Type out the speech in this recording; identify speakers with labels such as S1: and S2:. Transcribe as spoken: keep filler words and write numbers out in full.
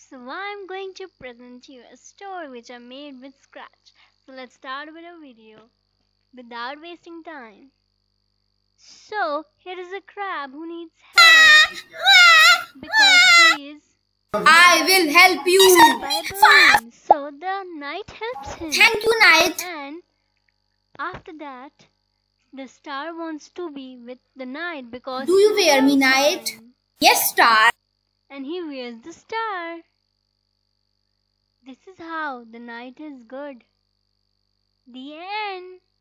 S1: So I'm going to present you a story which I made with scratch. So let's start with a video without wasting time. So here is a crab who needs help because he is
S2: I will help you.
S1: by a balloon. So the knight helps him.
S2: Thank you, Knight.
S1: And after that, the star wants to be with the knight because
S2: Do you
S1: he
S2: wear me,
S1: loves
S2: Knight?
S1: him.
S2: Yes, Star.
S1: And he wears the star. This is how the knight is good. The end.